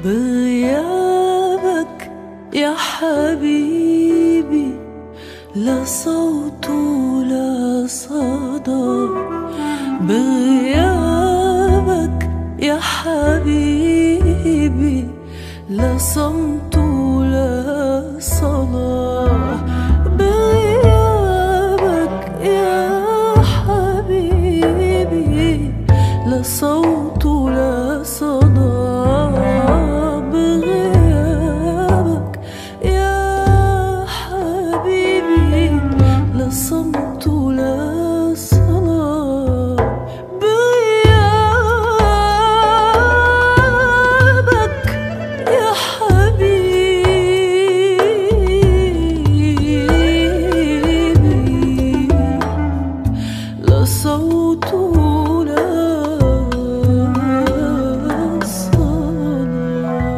بغيابك يا حبيبي، لا صوت ولا صدى. بغيابك يا حبيبي، لا صمت ولا صلاة. بغيابك يا حبيبي، لا صوت ولا صدى. بغيابك يا حبيبي، لا صمت ولا صلاة. بغيابك يا حبيبي، لا صوت ولا صلاة.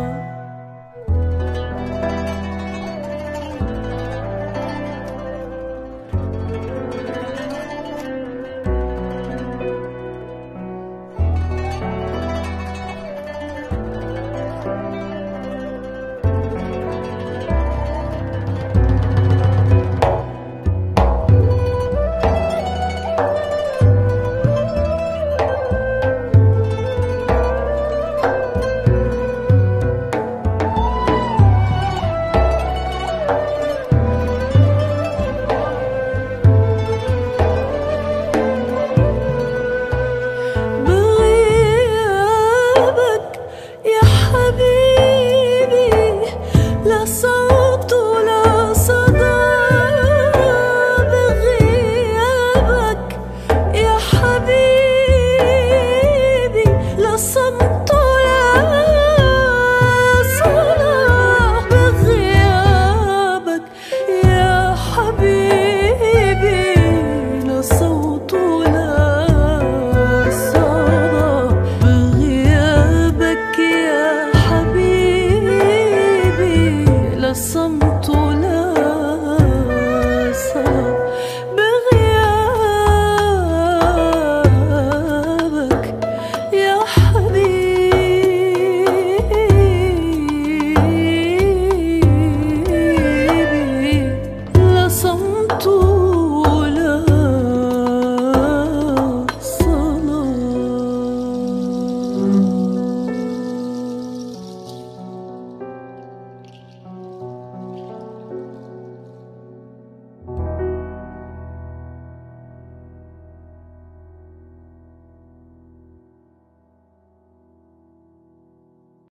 بغيابك يا حبيبي، لا صوت